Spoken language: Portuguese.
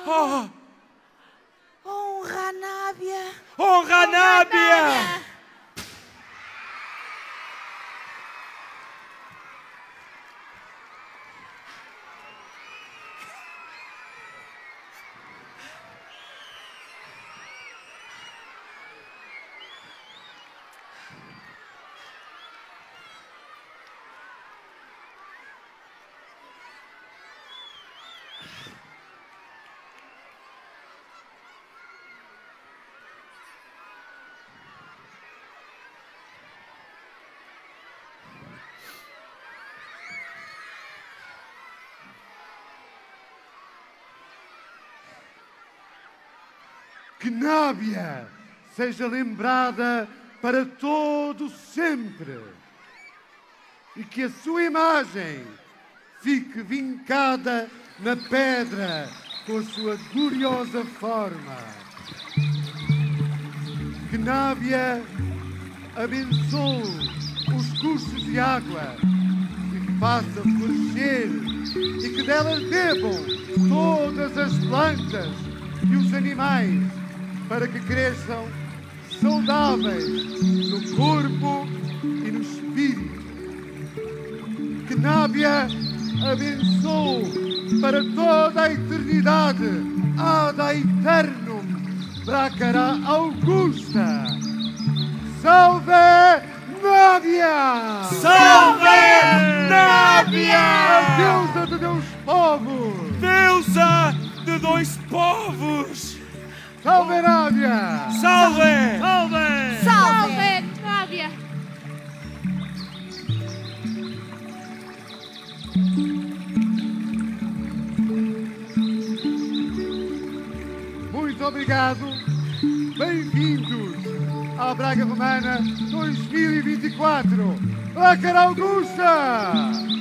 Oh! Honra a Nábia! Honra a Nábia! Que Nábia seja lembrada para todo sempre e que a sua imagem fique vincada na pedra com a sua gloriosa forma. Que Nábia abençoe os cursos de água e que faça florescer e que delas bebam todas as plantas e os animais para que cresçam saudáveis no corpo e no espírito. Que Nábia abençoe para toda a eternidade Ada Eternum Bracara Augusta. Salve Nábia! Salve Nábia! A deusa de dois povos! Deusa de dois povos! Salve Nábia! Salve! Salve! Salve, Nábia! Muito obrigado. Bem-vindos à Braga Romana 2024. Bracara Augusta!